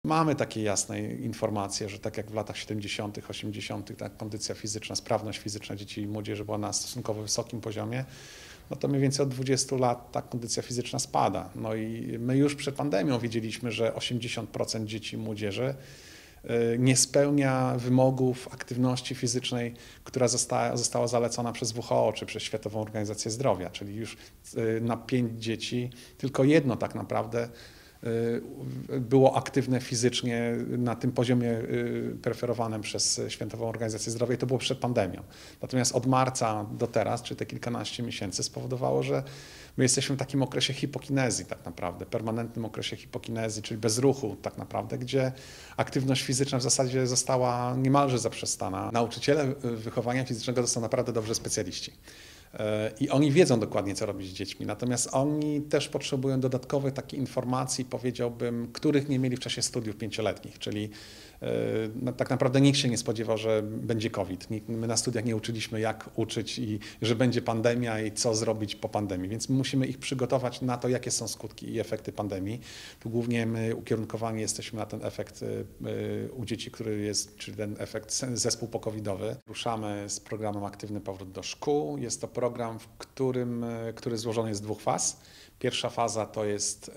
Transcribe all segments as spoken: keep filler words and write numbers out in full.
Mamy takie jasne informacje, że tak jak w latach siedemdziesiątych, osiemdziesiątych ta kondycja fizyczna, sprawność fizyczna dzieci i młodzieży była na stosunkowo wysokim poziomie, no to mniej więcej od dwudziestu lat ta kondycja fizyczna spada. No i my już przed pandemią wiedzieliśmy, że osiemdziesiąt procent dzieci i młodzieży nie spełnia wymogów aktywności fizycznej, która została, została zalecona przez W H O czy przez Światową Organizację Zdrowia, czyli już na pięć dzieci tylko jedno tak naprawdę było aktywne fizycznie na tym poziomie preferowanym przez Światową Organizację Zdrowia i to było przed pandemią. Natomiast od marca do teraz, czy te kilkanaście miesięcy spowodowało, że my jesteśmy w takim okresie hipokinezji tak naprawdę, permanentnym okresie hipokinezji, czyli bezruchu tak naprawdę, gdzie aktywność fizyczna w zasadzie została niemalże zaprzestana. Nauczyciele wychowania fizycznego to są naprawdę dobrzy specjaliści. I oni wiedzą dokładnie, co robić z dziećmi, natomiast oni też potrzebują dodatkowych takich informacji, powiedziałbym, których nie mieli w czasie studiów pięcioletnich, czyli no, tak naprawdę nikt się nie spodziewał, że będzie COVID. My na studiach nie uczyliśmy, jak uczyć i że będzie pandemia i co zrobić po pandemii, więc my musimy ich przygotować na to, jakie są skutki i efekty pandemii. Tu głównie my ukierunkowani jesteśmy na ten efekt u dzieci, który jest, czyli ten efekt zespół pokowidowy. Ruszamy z programem Aktywny Powrót do Szkół. Jest to program, w którym, który złożony jest z dwóch faz. Pierwsza faza to jest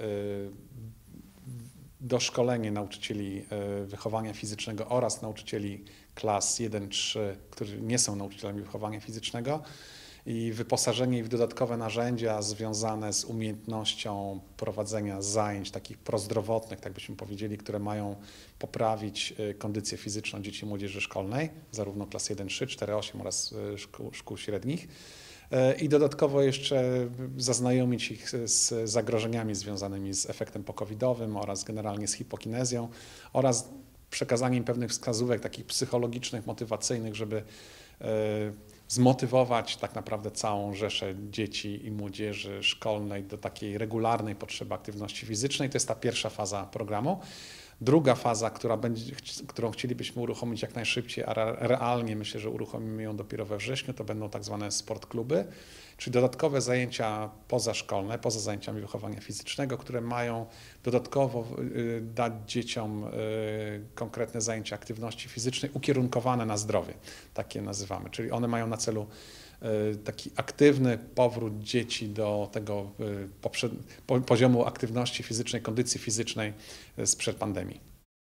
doszkolenie nauczycieli wychowania fizycznego oraz nauczycieli klas jeden trzy, którzy nie są nauczycielami wychowania fizycznego i wyposażenie ich w dodatkowe narzędzia związane z umiejętnością prowadzenia zajęć takich prozdrowotnych, tak byśmy powiedzieli, które mają poprawić kondycję fizyczną dzieci i młodzieży szkolnej, zarówno klas jeden trzy, cztery osiem oraz szkół, szkół średnich. I dodatkowo jeszcze zaznajomić ich z zagrożeniami związanymi z efektem pokowidowym oraz generalnie z hipokinezją oraz przekazaniem pewnych wskazówek takich psychologicznych, motywacyjnych, żeby zmotywować tak naprawdę całą rzeszę dzieci i młodzieży szkolnej do takiej regularnej potrzeby aktywności fizycznej. To jest ta pierwsza faza programu. Druga faza, która będzie, którą chcielibyśmy uruchomić jak najszybciej, a realnie myślę, że uruchomimy ją dopiero we wrześniu, to będą tak zwane sportkluby, czyli dodatkowe zajęcia pozaszkolne, poza zajęciami wychowania fizycznego, które mają dodatkowo dać dzieciom konkretne zajęcia aktywności fizycznej ukierunkowane na zdrowie, takie nazywamy, czyli one mają na celu taki aktywny powrót dzieci do tego poziomu aktywności fizycznej, kondycji fizycznej sprzed pandemii.